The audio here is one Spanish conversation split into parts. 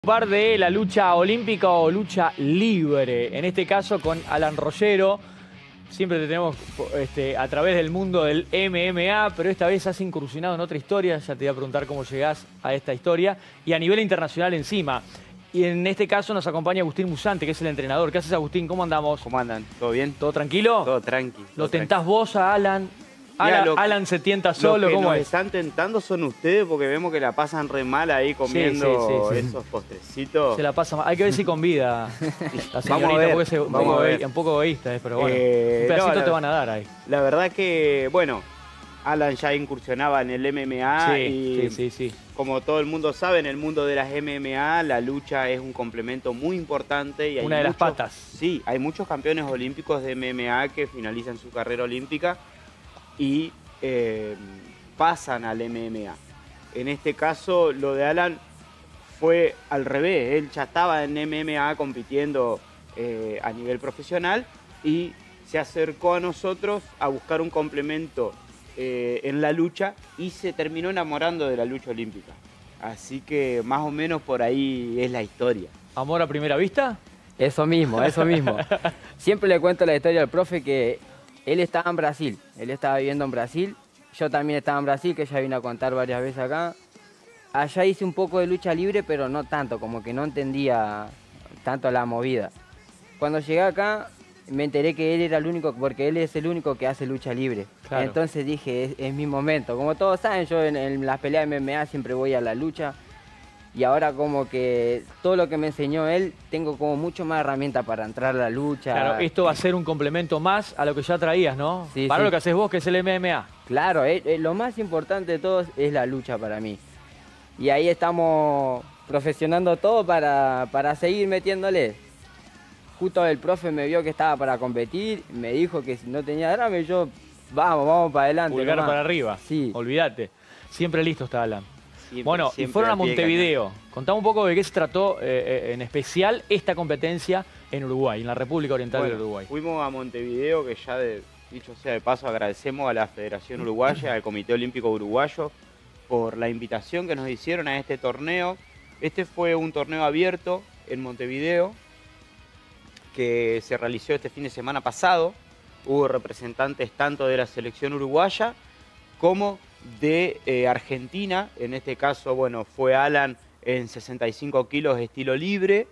Par de la lucha olímpica o lucha libre, en este caso con Alan Rollero. Siempre te tenemos a través del mundo del MMA, pero esta vez has incursionado en otra historia. Ya te voy a preguntar cómo llegás a esta historia y a nivel internacional encima. Y en este caso nos acompaña Agustín Musante, que es el entrenador. ¿Qué haces, Agustín? ¿Cómo andamos? ¿Cómo andan? ¿Todo bien? ¿Todo tranquilo? Todo tranqui. ¿Lo tentás vos a Alan? Alan se tienta solo, ¿cómo es? ¿cómo Los que es? están tentando son ustedes porque vemos que la pasan re mal ahí comiendo sí. esos postrecitos. Se la pasa mal. Hay que ver si con vida la señorita, Vamos a ver, porque es un poco egoísta, pero bueno, un pedacito te van a dar ahí. La verdad que, bueno, Alan ya incursionaba en el MMA Sí. Como todo el mundo sabe, en el mundo de las MMA la lucha es un complemento muy importante. Y hay una de las patas. Sí, hay muchos campeones olímpicos de MMA que finalizan su carrera olímpica y pasan al MMA. En este caso, lo de Alan fue al revés. Él ya estaba en MMA compitiendo a nivel profesional y se acercó a nosotros a buscar un complemento en la lucha y se terminó enamorando de la lucha olímpica. Así que más o menos por ahí es la historia. ¿Amor a primera vista? Eso mismo, eso mismo. Siempre le cuento la historia al profe que él estaba en Brasil, él estaba viviendo en Brasil, yo también estaba en Brasil, que ya vine a contar varias veces acá. Allá hice un poco de lucha libre, pero no tanto, como que no entendía tanto la movida. Cuando llegué acá, me enteré que él era el único, porque él es el único que hace lucha libre. Claro. Entonces dije, es mi momento. Como todos saben, yo en las peleas de MMA siempre voy a la lucha. Y ahora como que todo lo que me enseñó él, tengo como mucho más herramientas para entrar a la lucha. Claro, esto va a ser un complemento más a lo que ya traías, ¿no? Sí, para sí. lo que haces vos, que es el MMA. Claro, lo más importante de todo es la lucha para mí. Y ahí estamos profesionando todo para seguir metiéndole. Justo el profe me vio que estaba para competir, me dijo que si no tenía drama, y yo, vamos para adelante. Pulgar nomás. para arriba, sí. Olvídate. Siempre listo está Alan. Bueno, y siempre fueron a Montevideo. Contame un poco de qué se trató en especial esta competencia en Uruguay, en la República Oriental del Uruguay. Fuimos a Montevideo, que ya dicho sea de paso agradecemos a la Federación Uruguaya, al Comité Olímpico Uruguayo, por la invitación que nos hicieron a este torneo. Este fue un torneo abierto en Montevideo, que se realizó este fin de semana pasado. Hubo representantes tanto de la selección uruguaya como de Argentina. En este caso, bueno, fue Alan en 65 kilos estilo libre.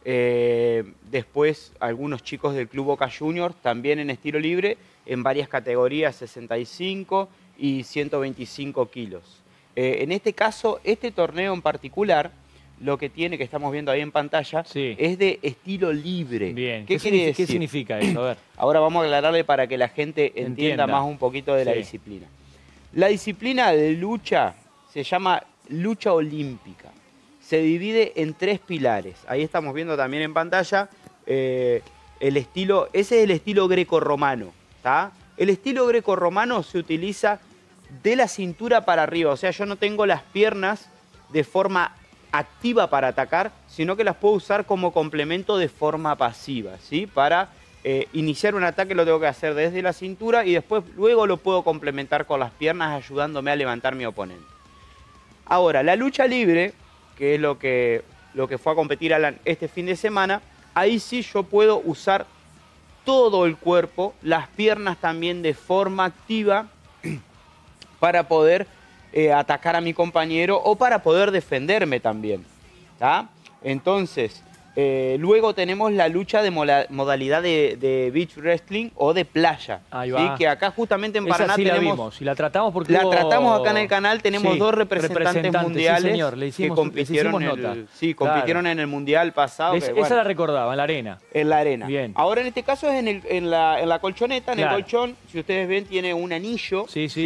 Después algunos chicos del Club Boca Juniors también en estilo libre, en varias categorías, 65 y 125 kilos. En este caso, este torneo en particular, lo que tiene, que estamos viendo ahí en pantalla, es de estilo libre. Bien. ¿Qué quiere decir? ¿Qué significa eso? A ver. Ahora vamos a aclararle para que la gente entienda más un poquito de la disciplina. La disciplina de lucha se llama lucha olímpica. Se divide en 3 pilares. Ahí estamos viendo también en pantalla el estilo. Ese es el estilo grecorromano, ¿tá? El estilo grecorromano se utiliza de la cintura para arriba. O sea, yo no tengo las piernas de forma activa para atacar, sino que las puedo usar como complemento de forma pasiva, ¿sí? Para iniciar un ataque lo tengo que hacer desde la cintura y después luego lo puedo complementar con las piernas ayudándome a levantar mi oponente. Ahora, la lucha libre, que es lo que fue a competir Alan este fin de semana, ahí sí yo puedo usar todo el cuerpo, las piernas también de forma activa para poder atacar a mi compañero o para poder defenderme también, ¿tá? Entonces, luego tenemos la lucha de modalidad de beach wrestling o de playa. Ahí va. ¿Sí? Que acá justamente en Paraná sí tenemos... la vimos y la tratamos porque La tratamos acá en el canal, tenemos 2 representantes mundiales, sí, señor. que compitieron, compitieron en el mundial pasado. Esa la recordaba, en la arena. En la arena. Bien. Ahora en este caso es en la colchoneta, en el colchón, si ustedes ven tiene un anillo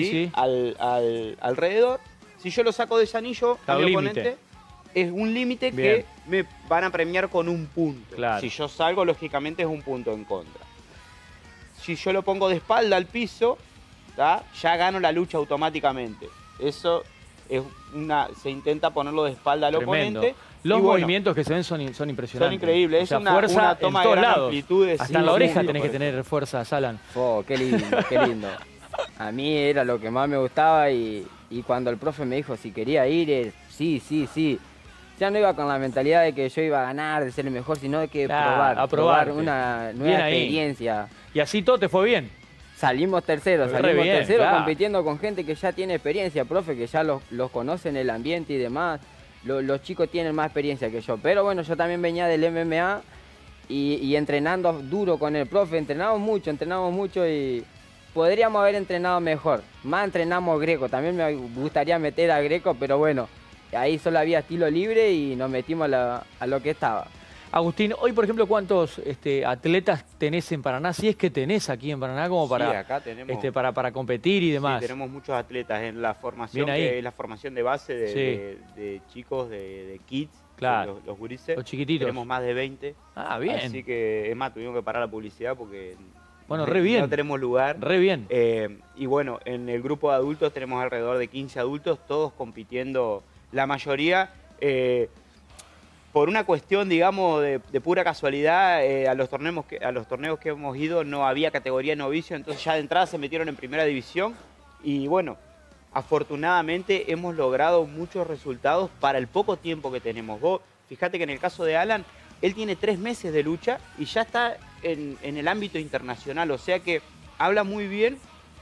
alrededor. Si yo lo saco de ese anillo a mi oponente, es un límite que me van a premiar con un punto. Claro. Si yo salgo, lógicamente es un punto en contra. Si yo lo pongo de espalda al piso, ¿tá? Ya gano la lucha automáticamente. Eso es se intenta ponerlo de espalda al oponente. Los movimientos que se ven son impresionantes. Son increíbles. O sea, es fuerza una toma en todos de gran lados. amplitud. Hasta en la oreja tenés que tener fuerza, Alan. Oh, qué lindo, qué lindo. A mí era lo que más me gustaba y cuando el profe me dijo si quería ir, sí. O ya no iba con la mentalidad de que yo iba a ganar, de ser el mejor, sino de que Claro, probar una nueva experiencia. Y así todo te fue bien. Salimos terceros, Bien, claro. compitiendo con gente que ya tiene experiencia, profe, que ya los conocen el ambiente y demás. Los chicos tienen más experiencia que yo. Pero bueno, yo también venía del MMA y entrenando duro con el profe. Entrenamos mucho y podríamos haber entrenado mejor. Más entrenamos Greco, también me gustaría meter a Greco, pero bueno, ahí solo había estilo libre y nos metimos a lo que estaba. Agustín, hoy por ejemplo, ¿cuántos atletas tenés en Paraná? Si es que tenés aquí en Paraná como para, sí, acá tenemos, para competir y demás. Sí, tenemos muchos atletas en la formación, que es la formación de base de chicos, de kids, claro. Los gurises. Los chiquititos. Tenemos más de 20. Ah, bien. Así que, es más, tuvimos que parar la publicidad porque bueno, re bien. No tenemos lugar. Re bien. Y bueno, en el grupo de adultos tenemos alrededor de 15 adultos, todos compitiendo, la mayoría... por una cuestión, digamos, de pura casualidad, a los torneos que hemos ido no había categoría novicio, entonces ya de entrada se metieron en primera división y bueno, afortunadamente hemos logrado muchos resultados para el poco tiempo que tenemos. Vos, fíjate que en el caso de Alan, él tiene 3 meses de lucha y ya está en el ámbito internacional, o sea que habla muy bien,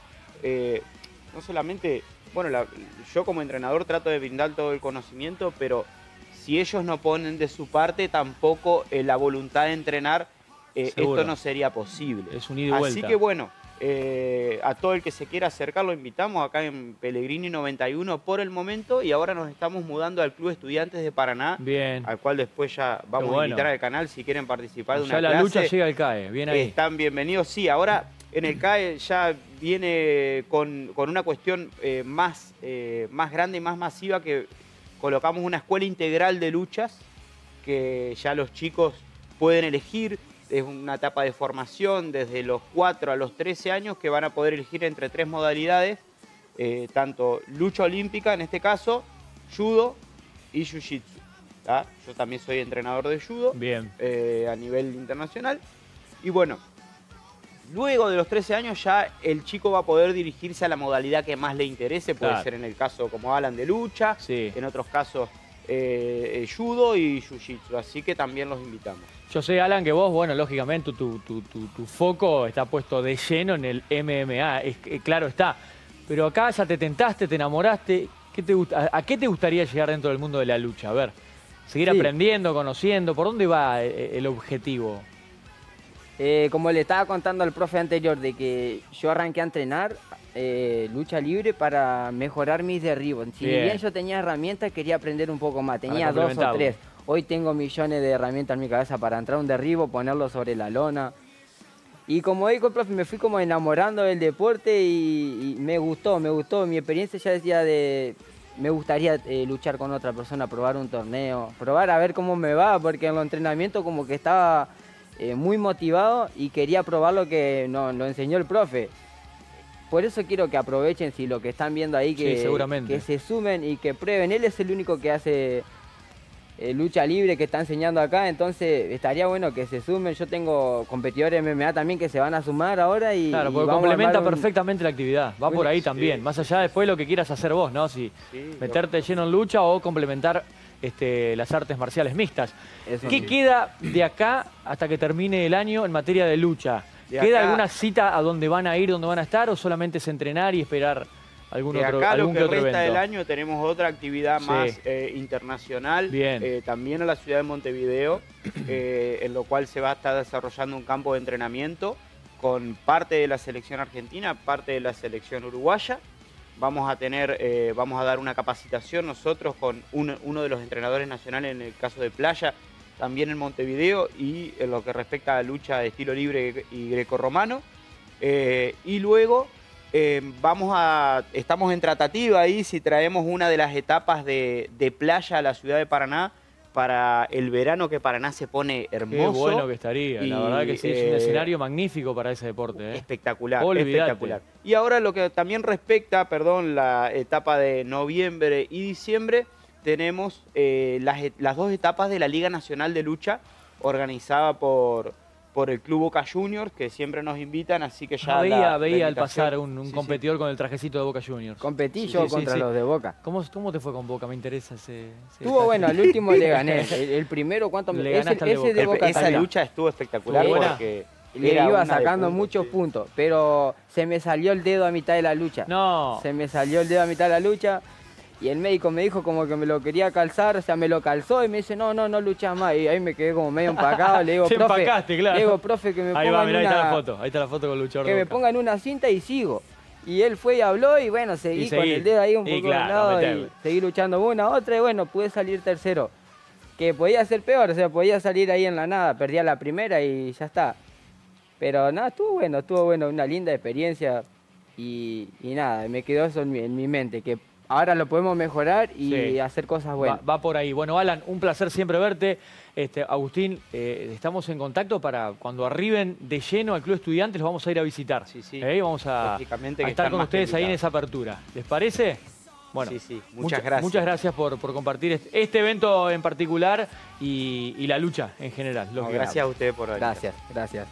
no solamente, bueno, yo como entrenador trato de brindar todo el conocimiento, pero... si ellos no ponen de su parte, tampoco la voluntad de entrenar, esto no sería posible. Es un ida y vuelta. Así que bueno, a todo el que se quiera acercar lo invitamos acá en Pellegrini 91 por el momento y ahora nos estamos mudando al Club Estudiantes de Paraná, bien. Al cual después ya vamos a invitar al canal si quieren participar de una clase. Ya la lucha llega al CAE, bien ahí. Están bienvenidos, sí, ahora en el CAE ya viene con una cuestión más grande y más masiva que... colocamos una escuela integral de luchas que ya los chicos pueden elegir. Es una etapa de formación desde los 4 a los 13 años que van a poder elegir entre 3 modalidades, tanto lucha olímpica en este caso, judo y jiu-jitsu. Yo también soy entrenador de judo. Bien. A nivel internacional. Y bueno, luego de los 13 años ya el chico va a poder dirigirse a la modalidad que más le interese. Puede ser en el caso como Alan de lucha, en otros casos judo y jiu-jitsu. Así que también los invitamos. Yo sé, Alan, que vos, bueno, lógicamente tu foco está puesto de lleno en el MMA. Claro está. Pero acá ya te tentaste, te enamoraste. ¿A qué te gustaría llegar dentro del mundo de la lucha? A ver, seguir aprendiendo, conociendo. ¿Por dónde va el objetivo? Como le estaba contando al profe anterior, de que yo arranqué a entrenar lucha libre para mejorar mis derribos. Si bien yo tenía herramientas, quería aprender un poco más. Tenía 2 o 3. Hoy tengo millones de herramientas en mi cabeza para entrar a un derribo, ponerlo sobre la lona. Y como dijo el profe, me fui como enamorando del deporte y me gustó. Mi experiencia ya decía me gustaría luchar con otra persona, probar un torneo, probar a ver cómo me va, porque en los entrenamientos como que estaba... muy motivado y quería probar lo que nos lo enseñó el profe. Por eso quiero que aprovechen, si lo que están viendo ahí, que se sumen y que prueben. Él es el único que hace lucha libre, que está enseñando acá, entonces estaría bueno que se sumen. Yo tengo competidores de MMA también que se van a sumar ahora y... Claro, porque complementa perfectamente la actividad. Va por ahí también, más allá después de lo que quieras hacer vos, ¿no? Si meterte lleno en lucha o complementar las artes marciales mixtas. ¿Qué queda de acá hasta que termine el año en materia de lucha? ¿Queda alguna cita a dónde van a ir, dónde van a estar, o solamente es entrenar y esperar algún otro evento? Acá lo que resta del año tenemos otra actividad más internacional, también en la ciudad de Montevideo, en lo cual se va a estar desarrollando un campo de entrenamiento con parte de la selección argentina, parte de la selección uruguaya. Vamos a dar una capacitación nosotros con uno de los entrenadores nacionales en el caso de playa, también en Montevideo, y en lo que respecta a lucha de estilo libre y grecorromano. Y luego estamos en tratativa ahí si traemos una de las etapas de playa a la ciudad de Paraná para el verano, que Paraná se pone hermoso. Qué bueno que estaría, la verdad que sí, es un escenario magnífico para ese deporte. Espectacular, espectacular. Y ahora lo que también respecta, la etapa de noviembre y diciembre, tenemos las 2 etapas de la Liga Nacional de Lucha, organizada por por el Club Boca Juniors, que siempre nos invitan, así que ya veía al pasar un competidor con el trajecito de Boca Juniors. Competí yo contra los de Boca. ¿Cómo te fue con Boca? Me interesa ese estuvo bueno, al último le gané. El primero, ¿cuánto me ganaste? Ese de Boca. Esa lucha estuvo espectacular porque le iba sacando muchos puntos, pero se me salió el dedo a mitad de la lucha. No. Se me salió el dedo a mitad de la lucha. Y el médico me dijo como que me lo quería calzar, o sea, me lo calzó y me dice, no luchás más. Y ahí me quedé como medio empacado, le digo, profe, claro. Le digo, profe, que me ahí pongan va, mirá, ahí está la foto con el luchador que me pongan una cinta y sigo. Y él fue y habló y bueno, seguí con el dedo ahí un poco de lado y seguí luchando una, otra y bueno, pude salir tercero. Que podía ser peor, o sea, podía salir ahí en la nada, perdía la primera y ya está. Pero nada, estuvo bueno, una linda experiencia y nada, me quedó eso en mi mente, que ahora lo podemos mejorar y hacer cosas buenas. Va por ahí. Bueno, Alan, un placer siempre verte. Agustín, estamos en contacto para cuando arriben de lleno al Club Estudiantes, los vamos a ir a visitar. Sí. Vamos a estar con ustedes ahí en esa apertura. ¿Les parece? Bueno, sí. Muchas gracias. Muchas gracias por compartir este evento en particular y la lucha en general. Gracias a ustedes por venir. Gracias.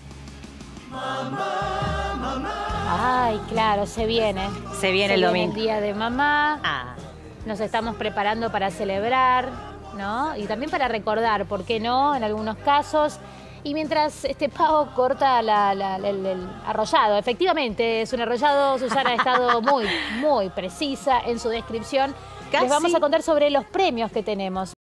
Ay, claro, se viene. Se viene el domingo. El día de mamá. Nos estamos preparando para celebrar, ¿no? Y también para recordar, ¿por qué no? En algunos casos. Y mientras Pau corta el arrollado, efectivamente es un arrollado, Susana ha estado muy precisa en su descripción. Les vamos a contar sobre los premios que tenemos.